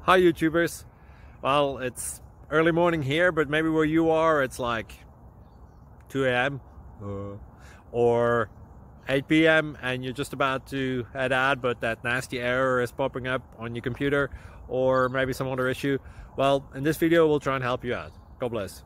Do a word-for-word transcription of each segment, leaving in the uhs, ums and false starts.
Hi YouTubers. Well, it's early morning here, but maybe where you are it's like two A M uh, or eight P M and you're just about to head out, but that nasty error is popping up on your computer, or maybe some other issue. Well, in this video we'll try and help you out. God bless.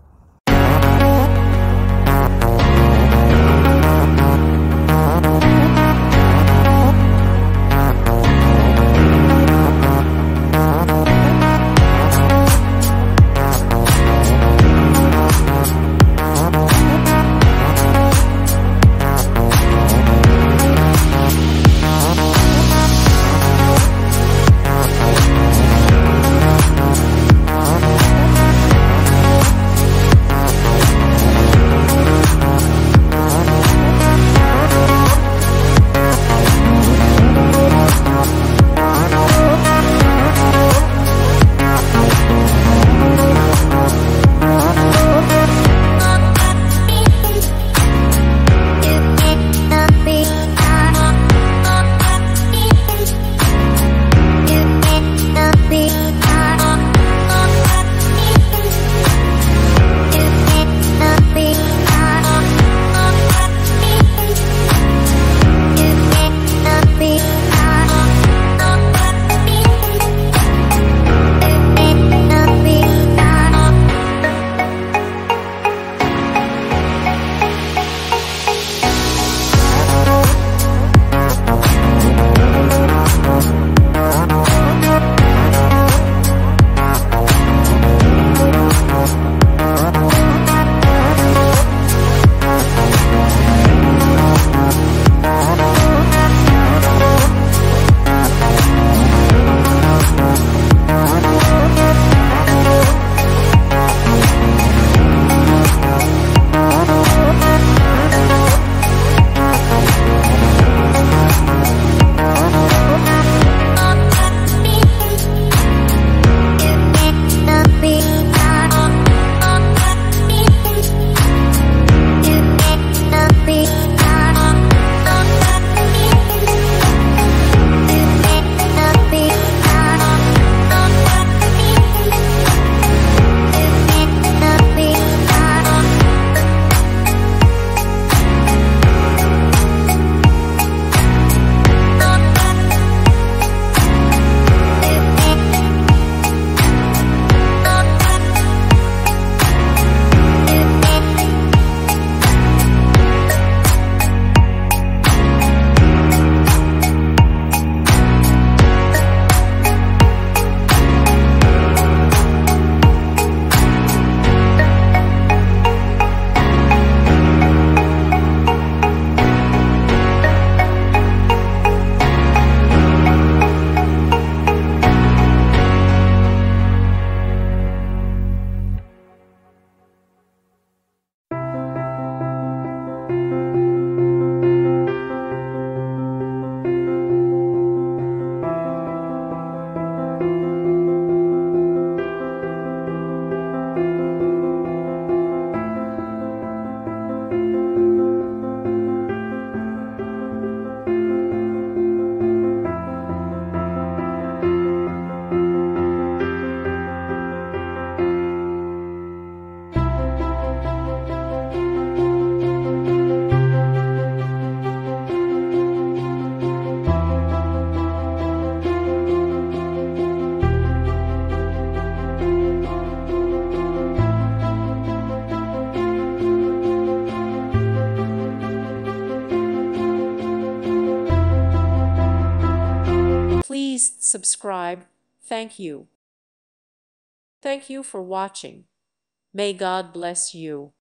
Please subscribe. Thank you. Thank you for watching. May God bless you.